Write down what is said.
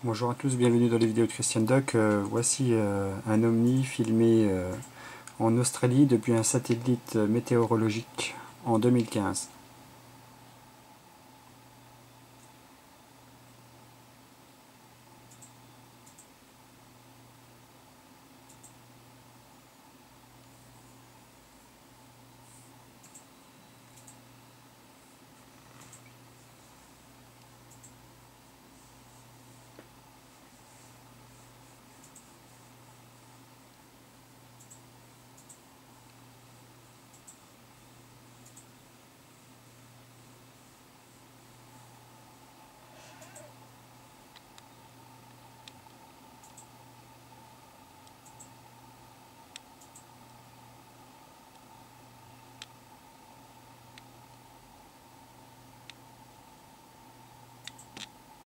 Bonjour à tous, bienvenue dans les vidéos de Christian Doc. Voici un ovni filmé en Australie depuis un satellite météorologique en 2015.